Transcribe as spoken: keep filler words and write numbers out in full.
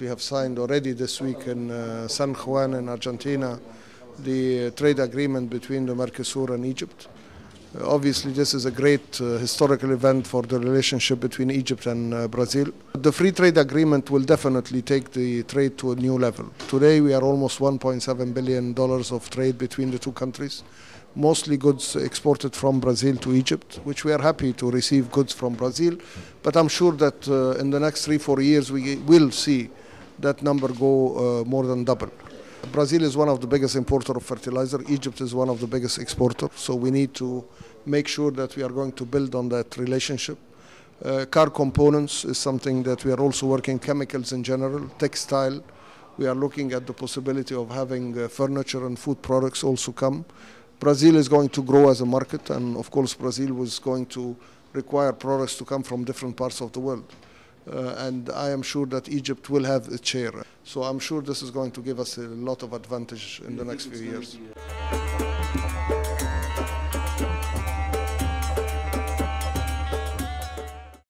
have signed already this week in uh, San Juan in Argentina the trade agreement between the Mercosur and Egypt. Uh, obviously, this is a great uh, historical event for the relationship between Egypt and uh, Brazil. The free trade agreement will definitely take the trade to a new level. Today, we are almost one point seven billion dollars of trade between the two countries, mostly goods exported from Brazil to Egypt, which we are happy to receive goods from Brazil. But I'm sure that uh, in the next three, four years, we will see that number go uh, more than double. Brazil is one of the biggest importers of fertilizer. Egypt is one of the biggest exporters. So we need to make sure that we are going to build on that relationship. Uh, car components is something that we are also working, chemicals in general, textile. We are looking at the possibility of having uh, furniture and food products also come. Brazil is going to grow as a market, and of course Brazil was going to require products to come from different parts of the world. Uh, and I am sure that Egypt will have its share. So I'm sure this is going to give us a lot of advantage in the next few years.